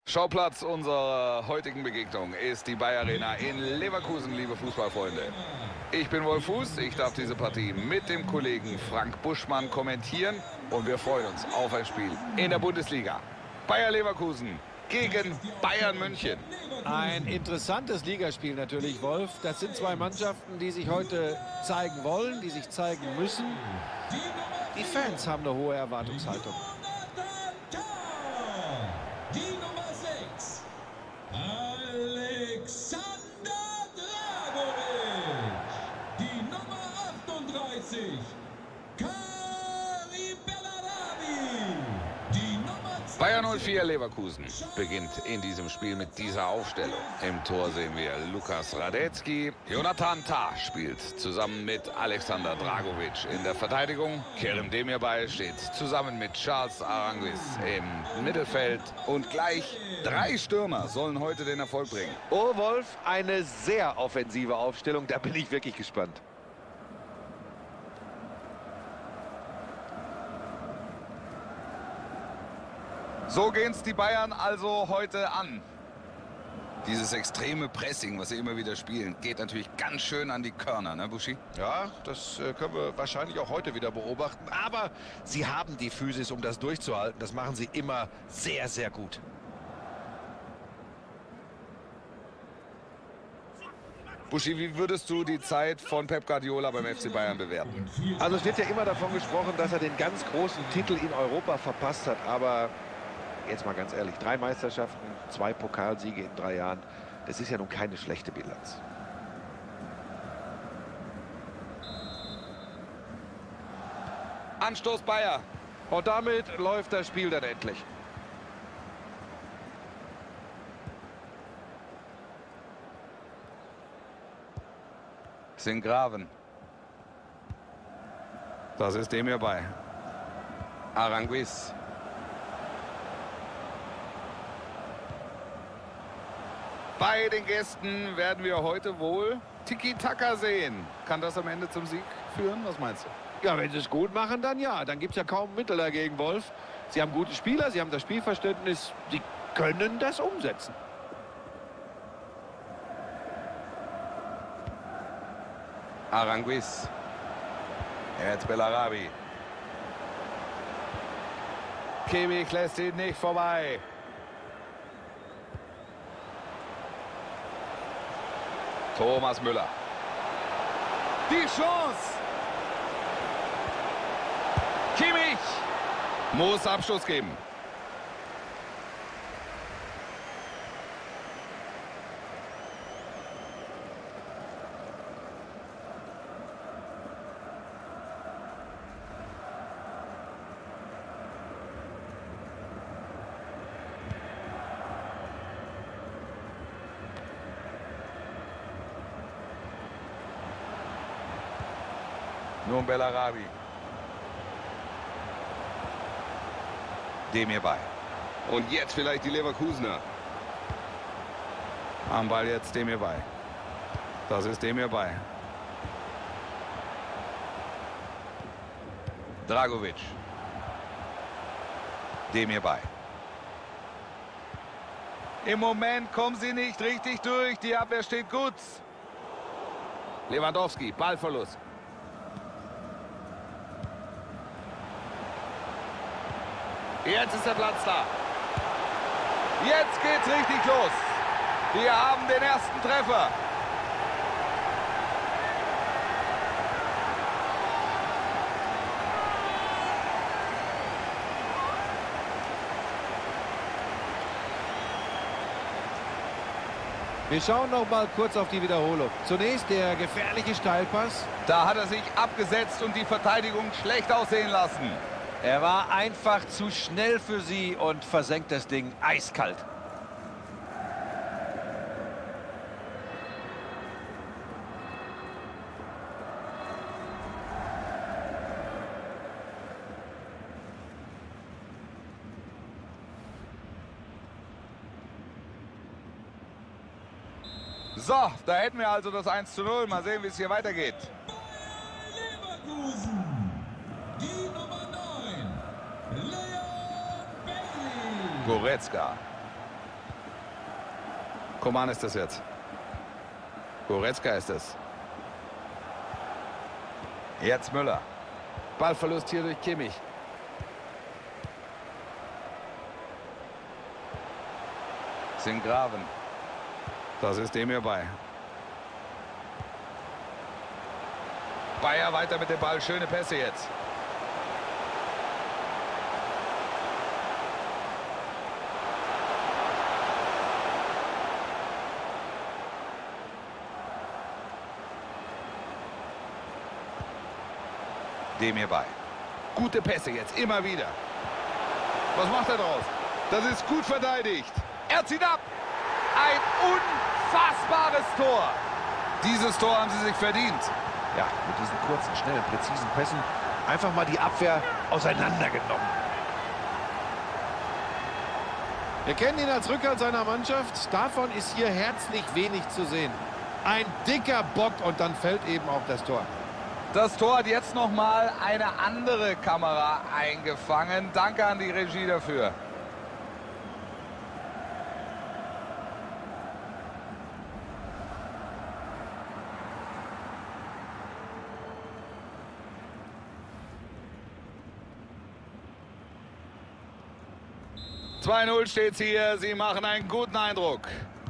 Schauplatz unserer heutigen Begegnung ist die Bayer Arena in Leverkusen, liebe Fußballfreunde. Ich bin Wolf Fuß, ich darf diese Partie mit dem Kollegen Frank Buschmann kommentieren und wir freuen uns auf ein Spiel in der Bundesliga. Bayer Leverkusen gegen Bayern München. Ein interessantes Ligaspiel natürlich, Wolf. Das sind zwei Mannschaften, die sich heute zeigen wollen, die sich zeigen müssen. Die Fans haben eine hohe Erwartungshaltung. Die Nummer 6, Alexander Dragovic. Die Nummer 38, Karim Bellarabi. Die Nummer 20, Bayer 04 Leverkusen beginnt in diesem Spiel mit dieser Aufstellung. Im Tor sehen wir Lukas Radetzky. Jonathan Tah spielt zusammen mit Alexander Dragovic in der Verteidigung. Kerem Demirbay steht zusammen mit Charles Aranguiz im Mittelfeld. Und gleich 3 Stürmer sollen heute den Erfolg bringen. Oh, Wolf, eine sehr offensive Aufstellung. Da bin ich wirklich gespannt. So gehen's die Bayern also heute an. Dieses extreme Pressing, was sie immer wieder spielen, geht natürlich ganz schön an die Körner, ne, Buschi? Ja, das können wir wahrscheinlich auch heute wieder beobachten. Aber sie haben die Physis, um das durchzuhalten. Das machen sie immer sehr, sehr gut. Buschi, wie würdest du die Zeit von Pep Guardiola beim FC Bayern bewerten? Also es wird ja immer davon gesprochen, dass er den ganz großen Titel in Europa verpasst hat. Aber jetzt mal ganz ehrlich, 3 Meisterschaften, 2 Pokalsiege in 3 Jahren. Das ist ja nun keine schlechte Bilanz. Anstoß Bayer. Und damit läuft das Spiel dann endlich. Singraven. Das ist Demirbay. Aranguiz. Bei den Gästen werden wir heute wohl Tiki-Taka sehen. Kann das am Ende zum Sieg führen? Was meinst du? Ja, wenn sie es gut machen, dann ja. Dann gibt es ja kaum Mittel dagegen, Wolf. Sie haben gute Spieler, sie haben das Spielverständnis. Sie können das umsetzen. Aranguiz. Jetzt Bellarabi. Kimmich lässt ihn nicht vorbei. Thomas Müller. Die Chance. Kimmich muss Abschluss geben. Nun Bellarabi. Demirbay. Und jetzt vielleicht die Leverkusener. Am Ball jetzt Demirbay. Das ist Demirbay. Dragovic. Demirbay. Im Moment kommen sie nicht richtig durch. Die Abwehr steht gut. Lewandowski, Ballverlust. Jetzt ist der Platz da. Jetzt geht's richtig los. Wir haben den ersten Treffer. Wir schauen noch mal kurz auf die Wiederholung. Zunächst der gefährliche Steilpass. Da hat er sich abgesetzt und die Verteidigung schlecht aussehen lassen. Er war einfach zu schnell für sie und versenkt das Ding eiskalt. So, da hätten wir also das 1:0. Mal sehen, wie es hier weitergeht. Leverkusen. Die Nummer 9, Leon Bailey. Goretzka. Coman ist das jetzt. Goretzka ist es. Jetzt Müller. Ballverlust hier durch Kimmich. Singraven. Das ist dem hierbei. Bayer weiter mit dem Ball. Schöne Pässe jetzt. Dem hierbei. Gute Pässe jetzt, immer wieder. Was macht er draus? Das ist gut verteidigt. Er zieht ab. Ein unfassbares Tor. Dieses Tor haben sie sich verdient. Ja, mit diesen kurzen, schnellen, präzisen Pässen einfach mal die Abwehr auseinandergenommen. Wir kennen ihn als Rückhalt seiner Mannschaft. Davon ist hier herzlich wenig zu sehen. Ein dicker Bock und dann fällt eben auch das Tor. Das Tor hat jetzt noch mal eine andere Kamera eingefangen. Danke an die Regie dafür. (2:0) steht's hier. Sie machen einen guten Eindruck.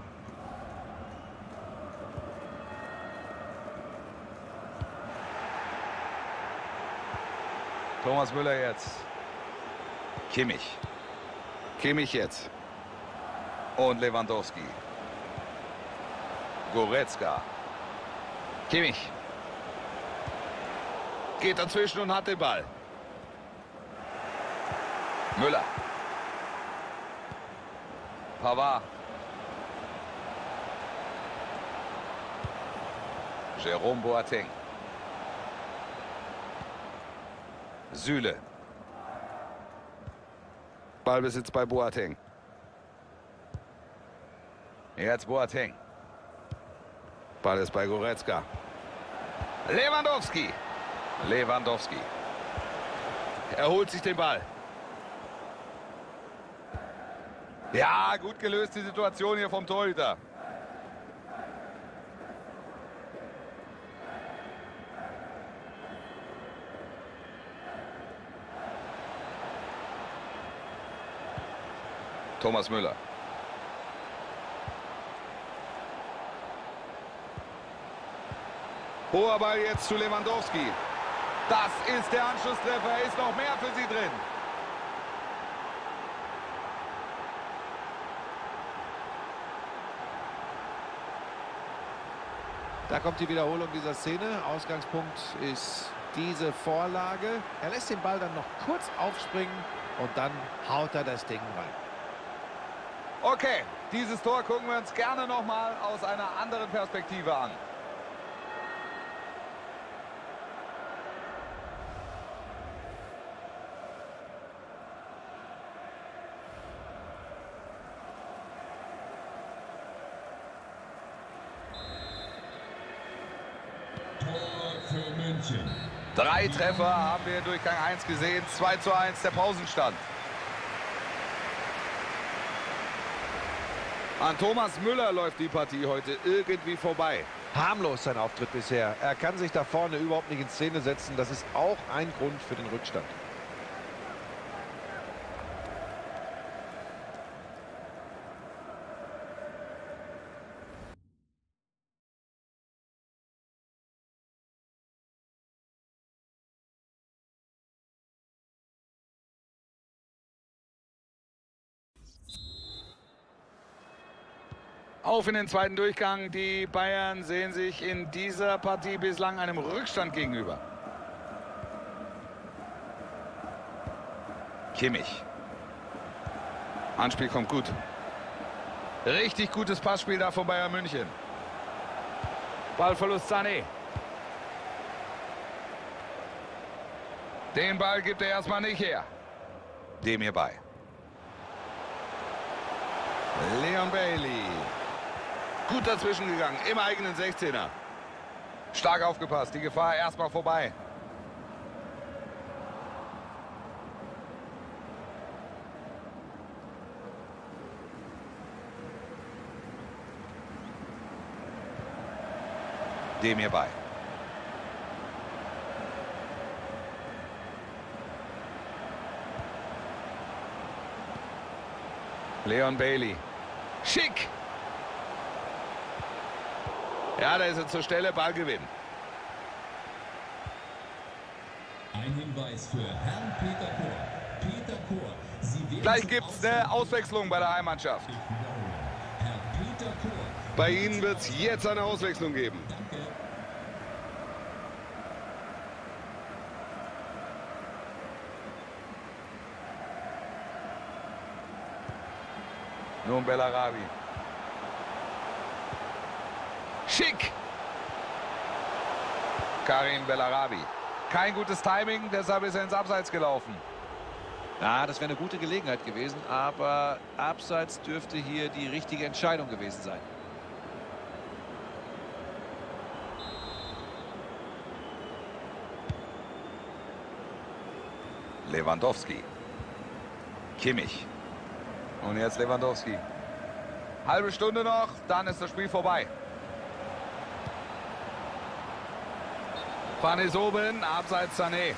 Thomas Müller jetzt. Kimmich. Kimmich jetzt. Und Lewandowski. Goretzka. Kimmich. Geht dazwischen und hat den Ball. Müller. Pavard. Jerome Boateng. Süle. Ballbesitz bei Boateng. Jetzt Boateng. Ball ist bei Goretzka. Lewandowski. Lewandowski. Er holt sich den Ball. Ja, gut gelöst die Situation hier vom Torhüter. Thomas Müller. Hoher Ball jetzt zu Lewandowski. Das ist der Anschlusstreffer. Ist noch mehr für sie drin. Da kommt die Wiederholung dieser Szene. Ausgangspunkt ist diese Vorlage. Er lässt den Ball dann noch kurz aufspringen und dann haut er das Ding rein. Okay, dieses Tor gucken wir uns gerne noch mal aus einer anderen Perspektive an. Für München. 3 Treffer haben wir in Durchgang 1 gesehen. 2:1 der Pausenstand. An Thomas Müller läuft die Partie heute irgendwie vorbei. Harmlos sein Auftritt bisher. Er kann sich da vorne überhaupt nicht in Szene setzen. Das ist auch ein Grund für den Rückstand. Auf in den zweiten Durchgang. Die Bayern sehen sich in dieser Partie bislang einem Rückstand gegenüber. Kimmich. Anspiel kommt gut. Richtig gutes Passspiel da von Bayern München. Ballverlust Sané. Den Ball gibt er erstmal nicht her. Dem hierbei. Leon Bailey. Gut dazwischen gegangen, im eigenen 16er. Stark aufgepasst, die Gefahr erstmal vorbei. Dem hierbei. Leon Bailey. Schick. Ja, da ist er zur Stelle, Ballgewinn. Ein Hinweis für Herrn Peter Kor. Peter Kor, Sie werden Gleich gibt es eine Auswechslung bei der Heimmannschaft. Herr Peter Kor. Bei Ihnen wird es jetzt eine Auswechslung geben. Danke. Nun Bellarabi. Schick. Karim Bellarabi. Kein gutes Timing, deshalb ist er ins Abseits gelaufen. Ja, das wäre eine gute Gelegenheit gewesen, aber Abseits dürfte hier die richtige Entscheidung gewesen sein. Lewandowski. Kimmich. Und jetzt Lewandowski. Halbe Stunde noch, dann ist das Spiel vorbei. Van is oben, abseits Sané.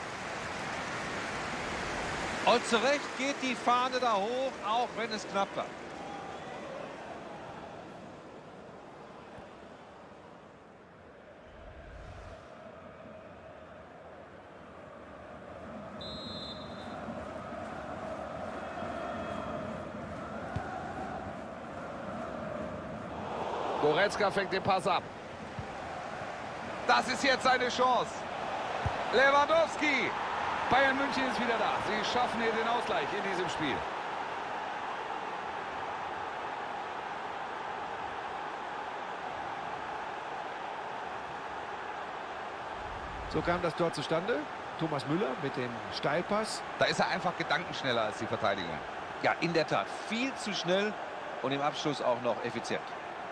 Und zu Recht geht die Fahne da hoch, auch wenn es knapp war. Goretzka fängt den Pass ab. Das ist jetzt seine Chance. Lewandowski. Bayern München ist wieder da. Sie schaffen hier den Ausgleich in diesem Spiel. So kam das Tor zustande. Thomas Müller mit dem Steilpass. Da ist er einfach gedankenschneller als die Verteidigung. Ja, in der Tat. Viel zu schnell und im Abschluss auch noch effizient.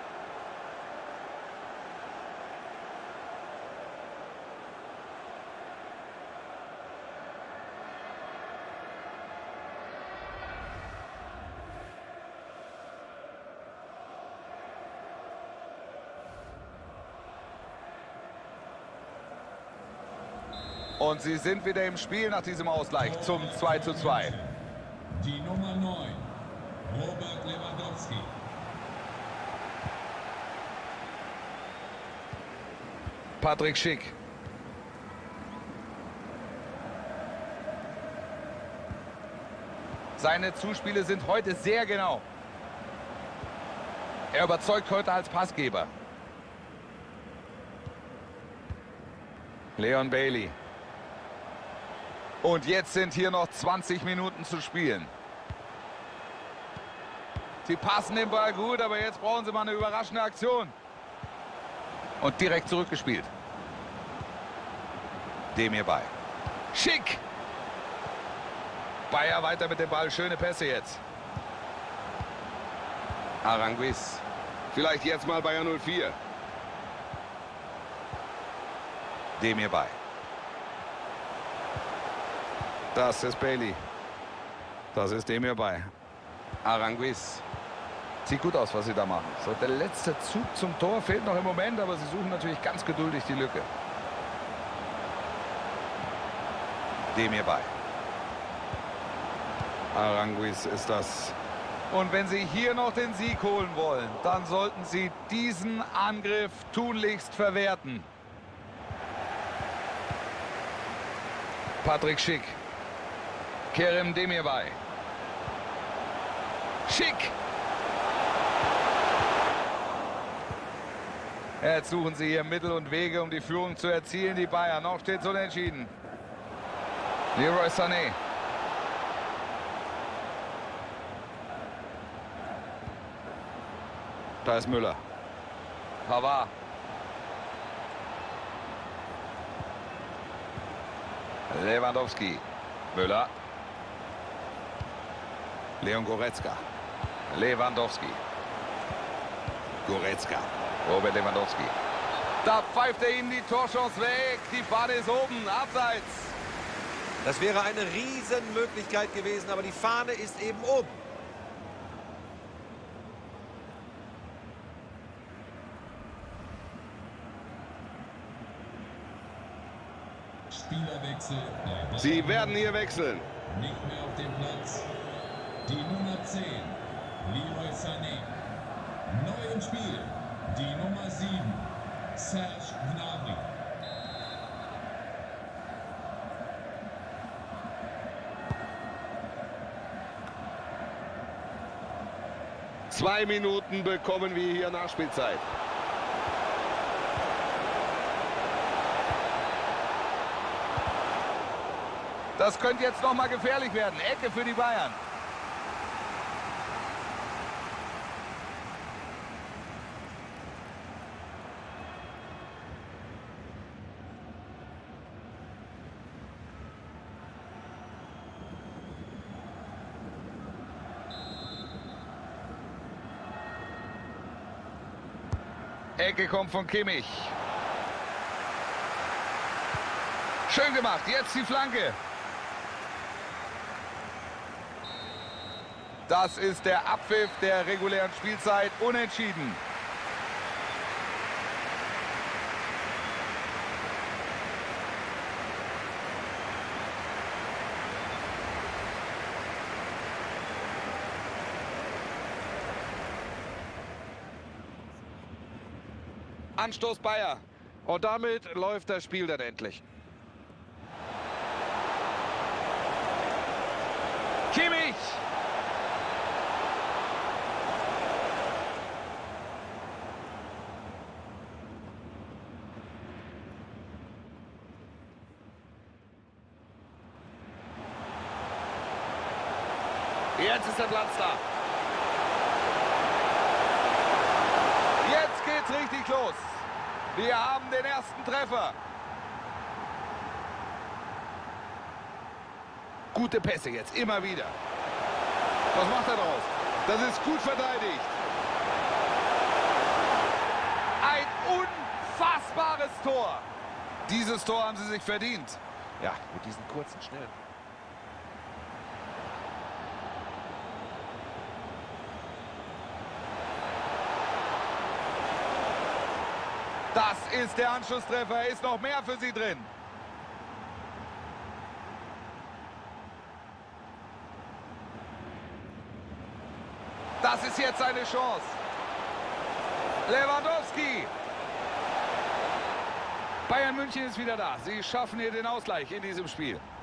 Und sie sind wieder im Spiel nach diesem Ausgleich zum 2:2. Die Nummer 9, Robert Lewandowski. Patrick Schick. Seine Zuspiele sind heute sehr genau. Er überzeugt heute als Passgeber. Leon Bailey. Und jetzt sind hier noch 20 Minuten zu spielen. Sie passen den Ball gut, aber jetzt brauchen sie mal eine überraschende Aktion. Und direkt zurückgespielt. Dem hierbei. Schick. Bayer weiter mit dem Ball. Schöne Pässe jetzt. Aranguiz. Vielleicht jetzt mal Bayern 04. Dem hierbei. Das ist Bailey. Das ist dem hierbei. Aranguiz. Sieht gut aus, was sie da machen. So, der letzte Zug zum Tor fehlt noch im Moment, aber sie suchen natürlich ganz geduldig die Lücke. Dem hierbei. Aranguiz ist das. Und wenn sie hier noch den Sieg holen wollen, dann sollten sie diesen Angriff tunlichst verwerten. Patrick Schick. Kerem Demirbay. Schick. Jetzt suchen sie hier Mittel und Wege, um die Führung zu erzielen. Die Bayern, noch steht es unentschieden. Leroy Sané. Da ist Müller. Pavard. Lewandowski. Müller. Leon Goretzka. Lewandowski. Goretzka. Robert Lewandowski. Da pfeift er ihnen die Torchance weg. Die Fahne ist oben. Abseits. Das wäre eine Riesenmöglichkeit gewesen, aber die Fahne ist eben oben. Spielerwechsel bei Bayern. Sie werden hier wechseln. Nicht mehr auf dem Platz. Die Nummer 10, Leroy Sané. Neu im Spiel, die Nummer 7, Serge Gnabry. Zwei Minuten bekommen wir hier Nachspielzeit. Das könnte jetzt noch mal gefährlich werden. Ecke für die Bayern. Ecke kommt von Kimmich. Schön gemacht. Jetzt die Flanke. Das ist der Abpfiff der regulären Spielzeit. Unentschieden. Anstoß Bayer. Und damit läuft das Spiel dann endlich. Kimmich. Jetzt ist der Platz da. Jetzt geht's richtig los. Wir haben den ersten Treffer. Gute Pässe jetzt, immer wieder. Was macht er draus? Das ist gut verteidigt. Ein unfassbares Tor. Dieses Tor haben sie sich verdient. Ja, mit diesen kurzen, schnellen. Das ist der Anschlusstreffer. Ist noch mehr für sie drin. Das ist jetzt eine Chance. Lewandowski. Bayern München ist wieder da. Sie schaffen hier den Ausgleich in diesem Spiel.